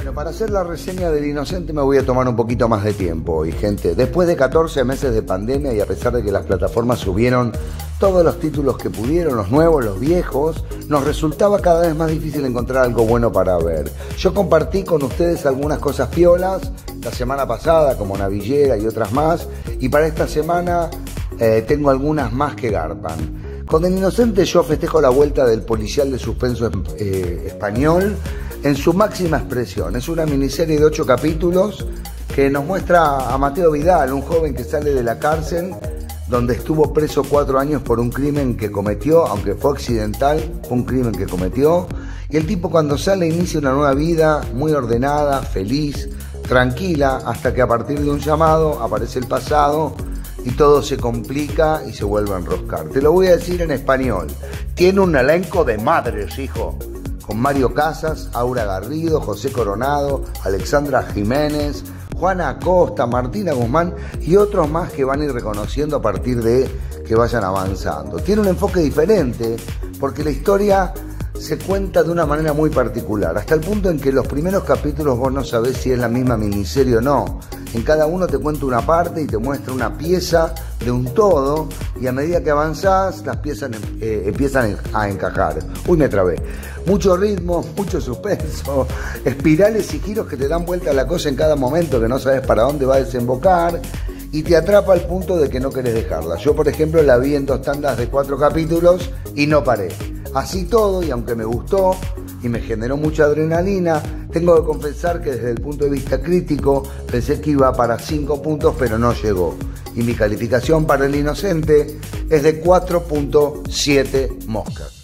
Bueno, para hacer la reseña del Inocente me voy a tomar un poquito más de tiempo hoy, gente. Después de 14 meses de pandemia y a pesar de que las plataformas subieron todos los títulos que pudieron, los nuevos, los viejos, nos resultaba cada vez más difícil encontrar algo bueno para ver. Yo compartí con ustedes algunas cosas piolas la semana pasada, como Navillera y otras más, y para esta semana tengo algunas más que garpan. Con El Inocente yo festejo la vuelta del policial de suspenso español en su máxima expresión. Es una miniserie de 8 capítulos que nos muestra a Mateo Vidal, un joven que sale de la cárcel donde estuvo preso 4 años por un crimen que cometió, aunque fue accidental, fue un crimen que cometió. Y el tipo cuando sale inicia una nueva vida muy ordenada, feliz, tranquila, hasta que a partir de un llamado aparece el pasado y todo se complica y se vuelve a enroscar. Te lo voy a decir en español. Tiene un elenco de madres, hijo. Con Mario Casas, Aura Garrido, José Coronado, Alexandra Jiménez, Juana Acosta, Martina Guzmán y otros más que van a ir reconociendo a partir de que vayan avanzando. Tiene un enfoque diferente porque la historia se cuenta de una manera muy particular, hasta el punto en que los primeros capítulos vos no sabés si es la misma miniserie o no. En cada uno te cuenta una parte y te muestra una pieza de un todo, y a medida que avanzás las piezas empiezan a encajar. Uy, me trabé. Mucho ritmo, mucho suspenso, espirales y giros que te dan vuelta a la cosa en cada momento, que no sabes para dónde va a desembocar, y te atrapa al punto de que no querés dejarla. Yo, por ejemplo, la vi en 2 tandas de 4 capítulos y no paré. Así todo, y aunque me gustó y me generó mucha adrenalina, tengo que confesar que desde el punto de vista crítico pensé que iba para 5 puntos, pero no llegó. Y mi calificación para El Inocente es de 4.7 moscas.